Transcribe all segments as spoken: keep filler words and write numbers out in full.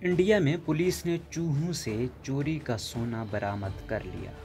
India में police ने चूहों से चोरी का सोना बरामद कर लिया।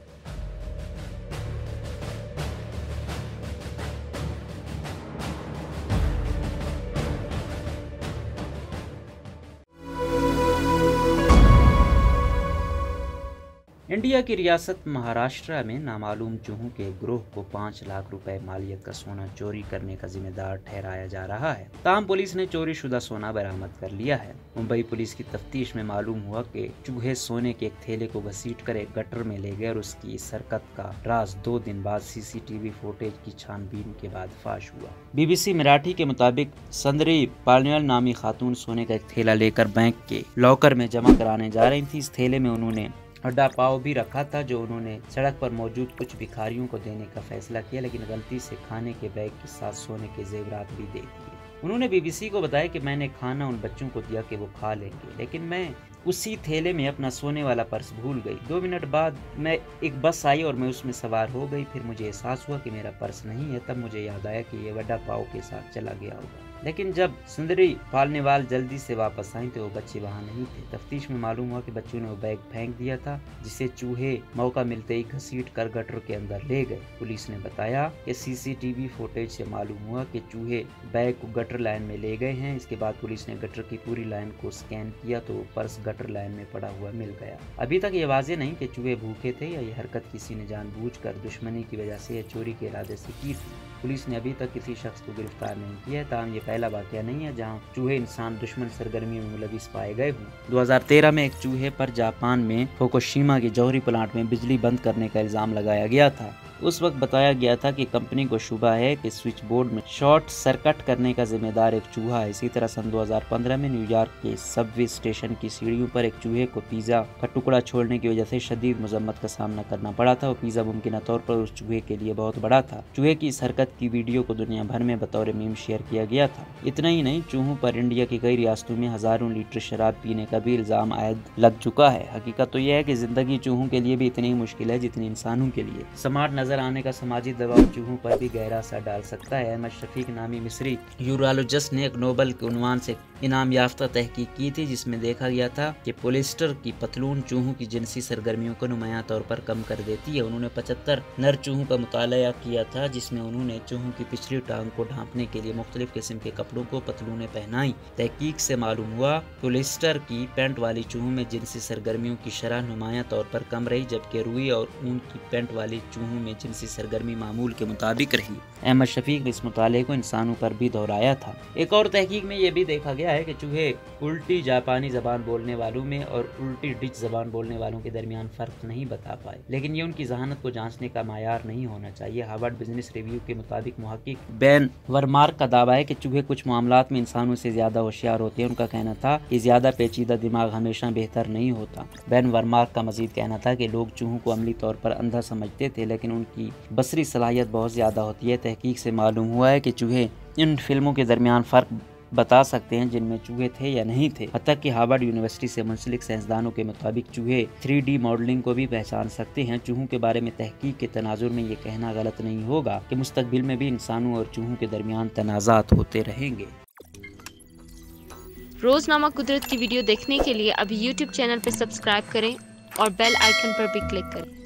इंडिया की रियासत महाराष्ट्र में नामालूम चूहों के गिरोह को पाँच लाख रुपए मालियत का सोना चोरी करने का जिम्मेदार ठहराया जा रहा है। ताहम पुलिस ने चोरी शुदा सोना बरामद कर लिया है। मुंबई पुलिस की तफ्तीश में मालूम हुआ कि चूहे सोने के एक थैले को घसीटकर एक गटर में ले गए और उसकी इस हरकत का राज दो दिन बाद सीसीटीवी फुटेज की छानबीन के बाद फाश हुआ। बीबीसी मराठी के मुताबिक संदरी पालनियल नामी खातून सोने का एक थैला लेकर बैंक के लॉकर में जमा कराने जा रही थी। इस थैले में उन्होंने हड्डा पाव भी रखा था, जो उन्होंने सड़क पर मौजूद कुछ भिखारियों को देने का फैसला किया, लेकिन गलती से खाने के बैग के साथ सोने के जेवरात भी दे दिए। उन्होंने बीबीसी को बताया कि मैंने खाना उन बच्चों को दिया कि वो खा लेंगे, लेकिन मैं उसी थैले में अपना सोने वाला पर्स भूल गई। दो मिनट बाद मैं एक बस आई और मैं उसमें सवार हो गई। फिर मुझे एहसास हुआ कि मेरा पर्स नहीं है। तब मुझे याद आया कि ये वड्डा पाव के साथ चला गया होगा। लेकिन जब सुंदरी पालनेवाल जल्दी से वापस आई तो वो बच्चे वहाँ नहीं थे। तफ्तीश में मालूम हुआ कि बच्चों ने वो बैग फेंक दिया था, जिसे चूहे मौका मिलते ही घसीट कर गटर के अंदर ले गए। पुलिस ने बताया कि सीसीटीवी फुटेज से मालूम हुआ कि चूहे बैग को गटर लाइन में ले गए हैं। इसके बाद पुलिस ने गटर की पूरी लाइन को स्कैन किया तो पर्स गटर लाइन में पड़ा हुआ मिल गया। अभी तक ये वाजे नहीं कि चूहे भूखे थे या ये हरकत किसी ने जानबूझकर दुश्मनी की वजह से या चोरी के इरादे से की थी। पुलिस ने अभी तक किसी शख्स को गिरफ्तार नहीं किया है। ताहम ये पहला वाकया नहीं है जहां चूहे इंसान दुश्मन सरगर्मियों में मुलविस पाए गए हों। दो हज़ार तेरह में एक चूहे पर जापान में फुकुशिमा के जौहरी प्लांट में बिजली बंद करने का इल्जाम लगाया गया था। उस वक्त बताया गया था कि कंपनी को शुबा है कि स्विच बोर्ड में शॉर्ट सर्किट करने का जिम्मेदार एक चूहा है। इसी तरह सन दो हज़ार पंद्रह में न्यूयॉर्क के सबवे स्टेशन की सीढ़ियों पर एक चूहे को पिज्जा का टुकड़ा छोड़ने की वजह से शदीद मजम्मत का सामना करना पड़ा था। वो पिज्जा मुमकिन तौर पर उस चूहे के लिए बहुत बड़ा था। चूहे की इस हरकत की वीडियो को दुनिया भर में बतौर मीम शेयर किया गया था। इतना ही नहीं, चूहों पर इंडिया की कई रियासतों में हजारों लीटर शराब पीने का भी इल्जाम आयद लग चुका है। हकीकत तो यह है कि जिंदगी चूहों के लिए भी इतनी ही मुश्किल है जितनी इंसानों के लिए। स्मार्ट नजर आने का समाजी दबाव चूहों पर भी गहरा असर डाल सकता है। अहमद शफीक नामी मिस्री यूरोलॉजिस्ट ने एक नोबेल के उन्वान से इनाम याफ्ता तहकीक की थी, जिसमें देखा गया था कि पॉलिस्टर की पतलून चूहों की जिनसी सरगर्मियों को नुमायां तौर पर कम कर देती है। उन्होंने पचहत्तर नर चूहों का मुताला किया था, जिसमें उन्होंने चूहों की पिछली टांग को ढांपने के लिए मुख्तलिफ किस्म के कपड़ों को पतलूनें पहनाई। तहकीक से मालूम हुआ पॉलिस्टर की पैंट वाली चूहों में जिनसी सरगर्मियों की शरह नुमायां तौर पर कम रही, जबकि रुई और ऊन की पैंट वाली चूहों में जिनसी सरगर्मी मामूल के मुताबिक रही। अहमद शफीक ने इस मुताले को इंसानों पर भी दोहराया था। एक और तहकीक में यह भी देखा गया है कि चूहे उल्टी जापानी जबान बोलने वालों में और उल्टी डिच जबान बोलने वालों के दरमियान फर्क नहीं बता पाए, लेकिन ये उनकी जहानत को जांचने का मायार नहीं होना चाहिए। हार्वर्ड बिजनेस रिव्यू के मुताबिक मुहक्किक बेन वर्मार्क का दावा है कि चूहे कुछ मामलात में इंसानों से ज्यादा होशियार होते हैं। उनका कहना था कि ज्यादा पेचीदा दिमाग हमेशा बेहतर नहीं होता। बेन वर्मार्क का मजीद कहना था कि लोग चूहों को अमली तौर पर अंधा समझते थे, लेकिन उनकी बसरी सलाहियत बहुत ज्यादा होती है। तहकीक से मालूम हुआ है कि चूहे इन फिल्मों के दरमियान फर्क बता सकते हैं जिनमें चूहे थे या नहीं थे। हत्ता कि हार्वर्ड यूनिवर्सिटी से मुंसलिक साइंसदानों के मुताबिक चूहे थ्री डी मॉडलिंग को भी पहचान सकते हैं। चूहों के बारे में तहकीक के तनाजुर में ये कहना गलत नहीं होगा कि मुस्तकबिल में भी इंसानों और चूहों के दरमियान तनाज़ात होते रहेंगे। रोजनामा कुदरत की वीडियो देखने के लिए अभी यूट्यूब चैनल पर सब्सक्राइब करें और बेल आइकन पर भी क्लिक करें।